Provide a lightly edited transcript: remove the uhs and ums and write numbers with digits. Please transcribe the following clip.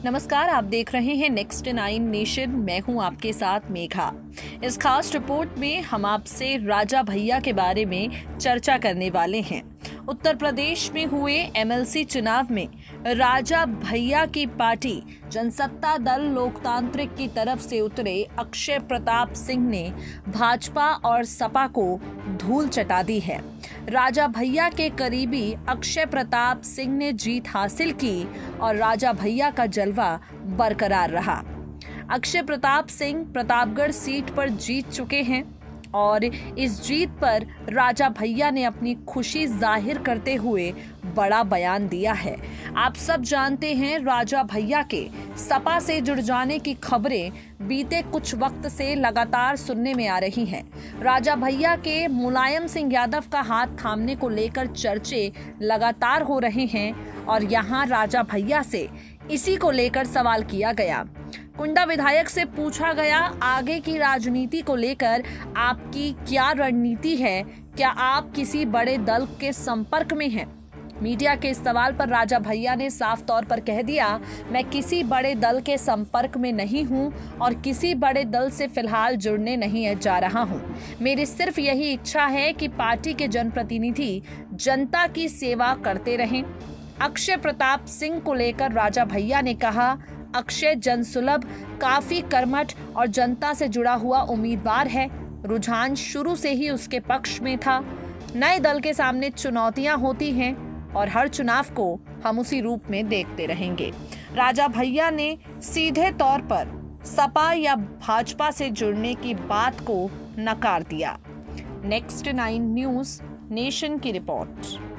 नमस्कार, आप देख रहे हैं नेक्स्ट 9 नेशन। मैं हूं आपके साथ मेघा। इस खास रिपोर्ट में हम आपसे राजा भैया के बारे में चर्चा करने वाले हैं। उत्तर प्रदेश में हुए एमएलसी चुनाव में राजा भैया की पार्टी जनसत्ता दल लोकतांत्रिक की तरफ से उतरे अक्षय प्रताप सिंह ने भाजपा और सपा को धूल चटा दी है। राजा भैया के करीबी अक्षय प्रताप सिंह ने जीत हासिल की और राजा भैया का जलवा बरकरार रहा। अक्षय प्रताप सिंह प्रतापगढ़ सीट पर जीत चुके हैं और इस जीत पर राजा भैया ने अपनी खुशी जाहिर करते हुए बड़ा बयान दिया है। आप सब जानते हैं, राजा भैया के सपा से जुड़ जाने की खबरें बीते कुछ वक्त से लगातार सुनने में आ रही हैं। राजा भैया के मुलायम सिंह यादव का हाथ थामने को लेकर चर्चे लगातार हो रहे हैं और यहाँ राजा भैया से इसी को लेकर सवाल किया गया। कुंडा विधायक से पूछा गया, आगे की राजनीति को लेकर आपकी क्या रणनीति है? क्या आप किसी बड़े दल के संपर्क में हैं? मीडिया के इस सवाल पर राजा भैया ने साफ तौर पर कह दिया, मैं किसी बड़े दल के संपर्क में नहीं हूं और किसी बड़े दल से फिलहाल जुड़ने नहीं जा रहा हूं। मेरी सिर्फ यही इच्छा है कि पार्टी के जनप्रतिनिधि जनता की सेवा करते रहें। अक्षय प्रताप सिंह को लेकर राजा भैया ने कहा, अक्षय जनसुलभ, काफी कर्मठ और जनता से जुड़ा हुआ उम्मीदवार है। रुझान शुरू से ही उसके पक्ष में था। नए दल के सामने चुनौतियां होती हैं और हर चुनाव को हम उसी रूप में देखते रहेंगे। राजा भैया ने सीधे तौर पर सपा या भाजपा से जुड़ने की बात को नकार दिया। नेक्स्ट 9 न्यूज़ नेशन की रिपोर्ट।